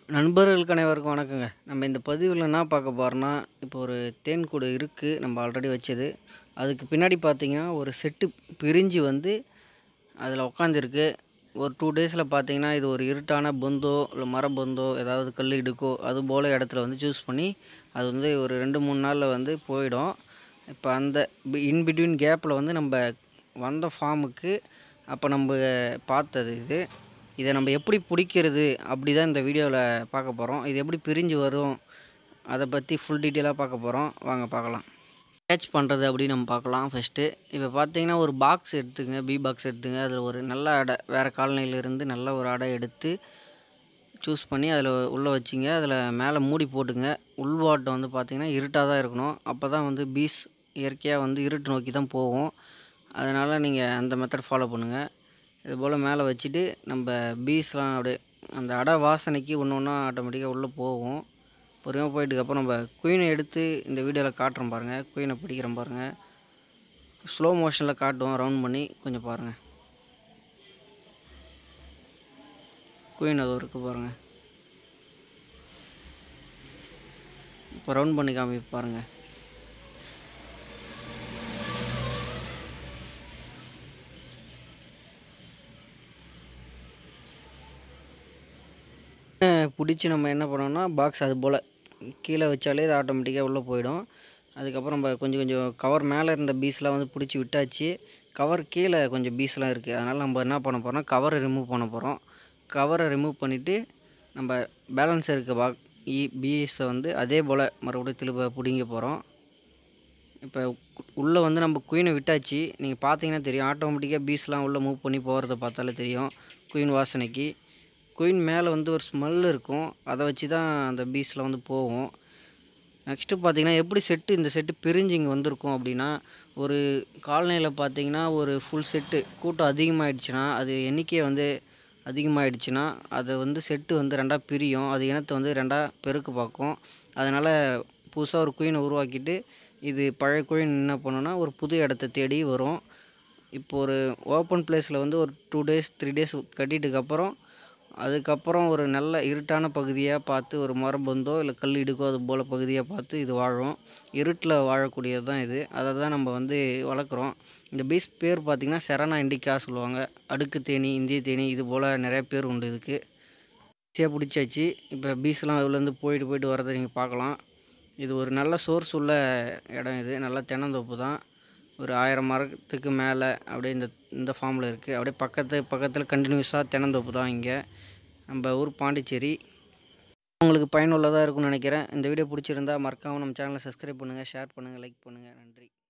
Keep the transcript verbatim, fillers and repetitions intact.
நண்பர்களுக்கு அனைவருக்கும் வணக்கங்க. நம்ம இந்த பதிவில் என்ன பார்க்க போறோம்னா, இப்போ ஒரு தேன் கூடு இருக்குது நம்ம ஆல்ரெடி வச்சது. அதுக்கு பின்னாடி பார்த்தீங்கன்னா, ஒரு செட்டு பிரிஞ்சு வந்து அதில் உட்காந்துருக்கு. ஒரு டூ டேஸில் பார்த்தீங்கன்னா, இது ஒரு இருட்டான பொந்தோ, இல்லை மர பொந்தோ, ஏதாவது கல் இடுக்கோ, அது போல் இடத்துல வந்து சூஸ் பண்ணி, அது வந்து ஒரு ரெண்டு மூணு நாளில் வந்து போயிடும். இப்போ அந்த பி இன் பிட்வீன் கேப்பில் வந்து நம்ம வந்த ஃபார்முக்கு அப்போ நம்ம பார்த்தது இது. இதை நம்ம எப்படி பிடிக்கிறது அப்படி தான் இந்த வீடியோவில் பார்க்க போகிறோம். இது எப்படி பிரிஞ்சு வரும் அதை பற்றி ஃபுல் டீட்டெயிலாக பார்க்க போகிறோம். வாங்க பார்க்கலாம். கேட்ச் பண்ணுறது அப்படின்னு நம்ம பார்க்கலாம். ஃபஸ்ட்டு இப்போ பார்த்தீங்கன்னா ஒரு பாக்ஸ் எடுத்துங்க, பி பாக்ஸ் எடுத்துங்க. அதில் ஒரு நல்ல அடை, வேறு காலனியிலேருந்து நல்ல ஒரு அடை எடுத்து சூஸ் பண்ணி அதில் உள்ளே வச்சிங்க. அதில் மேலே மூடி போட்டுங்க. உள்வாட்டம் வந்து பார்த்திங்கன்னா இருட்டாக தான் இருக்கணும். அப்போ தான் வந்து பீஸ் இயற்கையாக வந்து இருட்டு நோக்கி தான் போகும். அதனால் நீங்கள் அந்த மெத்தட் ஃபாலோ பண்ணுங்கள். இது போல் மேலே வச்சுட்டு நம்ம பீஸ்லாம் அப்படியே அந்த அடை வாசனைக்கு ஒன்று ஒன்றா ஆட்டோமேட்டிக்காக உள்ளே போகும். பொறுமையாக போயிட்டுக்கப்புறம் நம்ம குயினை எடுத்து இந்த வீடியோவில் காட்டுறோம் பாருங்கள். குயினை பிடிக்கிறோம் பாருங்கள். ஸ்லோ மோஷனில் காட்டுவோம், ரவுண்ட் பண்ணி கொஞ்சம் பாருங்கள். குயின் அது இருக்குது பாருங்கள். இப்போ ரவுண்ட் பண்ணி காமி பாருங்கள். பிடிச்சி நம்ம என்ன பண்ணோம்னா பாக்ஸ் அது போல் கீழே வச்சாலே இது ஆட்டோமேட்டிக்காக உள்ளே போயிடும். அதுக்கப்புறம் நம்ம கொஞ்சம் கொஞ்சம் கவர் மேலே இருந்த பீஸ்லாம் வந்து பிடிச்சி விட்டாச்சு. கவர் கீழே கொஞ்சம் பீஸ்லாம் இருக்குது. அதனால் நம்ம என்ன பண்ண போகிறோம்னா கவரை ரிமூவ் பண்ண போகிறோம். கவரை ரிமூவ் பண்ணிவிட்டு நம்ம பேலன்ஸ் இருக்க பாக் இ பீஸை வந்து அதே போல் மறுபடியும் திரும்ப பிடிங்க போகிறோம். இப்போ உள்ளே வந்து நம்ம குயினை விட்டாச்சு. நீங்கள் பார்த்தீங்கன்னா தெரியும், ஆட்டோமேட்டிக்காக பீஸ்லாம் உள்ளே மூவ் பண்ணி போகிறத பார்த்தாலே தெரியும். குயின் வாசனைக்கு குயின் மேலே வந்து ஒரு ஸ்மெல் இருக்கும். அதை வச்சு தான் அந்த பீஸில் வந்து போகும். நெக்ஸ்ட்டு பார்த்திங்கன்னா எப்படி செட்டு இந்த செட்டு பிரிஞ்சு இங்கே வந்திருக்கும் அப்படின்னா, ஒரு காலனியில் பார்த்திங்கன்னா ஒரு ஃபுல் செட்டு கூட்டம் அதிகமாகிடுச்சுன்னா, அது எண்ணிக்கை வந்து அதிகமாகிடுச்சுன்னா அதை வந்து செட்டு வந்து ரெண்டாக பிரியும். அது இனத்தை வந்து ரெண்டாக பெருக்க பார்க்கும். அதனால் புதுசாக ஒரு குயினை உருவாக்கிட்டு இது பழைய குயின் என்ன பண்ணுன்னா ஒரு புது இடத்த தேடி வரும். இப்போ ஒரு ஓப்பன் பிளேஸில் வந்து ஒரு டூ டேஸ் த்ரீ டேஸ் கட்டிட்டுக்கப்புறம் அதுக்கப்புறம் ஒரு நல்ல இருட்டான பகுதியாக பார்த்து ஒரு மரபொந்தோ இல்லை கல் இடுக்கோ அது போல் பகுதியாக பார்த்து இது வாழும். இருட்டில் வாழக்கூடியது தான் இது. அதை தான் நம்ம வந்து வளர்க்குறோம். இந்த பீஸ் பேர் பார்த்திங்கன்னா செரனா இண்டிகா சொல்லுவாங்க. அடுக்கு தேனி, இந்திய தேனி, இது போல் நிறைய பேர் உண்டு இதுக்கு. ஈஸியாக பிடிச்சாச்சு. இப்போ பீஸ்லாம் அதுலேருந்து போயிட்டு போயிட்டு வரதை நீங்கள் பார்க்கலாம். இது ஒரு நல்ல சோர்ஸ் உள்ள இடம். இது நல்ல தென்னந்தோப்பு தான். ஒரு ஆயிரம் மரத்துக்கு மேலே அப்படியே இந்த இந்த ஃபார்மில் இருக்குது. அப்படியே பக்கத்து பக்கத்தில் கண்டினியூஸாக தென்னந்தோப்பு தான் இங்கே. நம்ம ஊர் பாண்டிச்சேரி. உங்களுக்கு பயனுள்ளதாக இருக்கும்னு நினைக்கிறேன். இந்த வீடியோ பிடிச்சிருந்தா மறக்காமல் நம்ம சேனலை சப்ஸ்கிரைப் பண்ணுங்கள், ஷேர் பண்ணுங்கள், லைக் பண்ணுங்கள். நன்றி.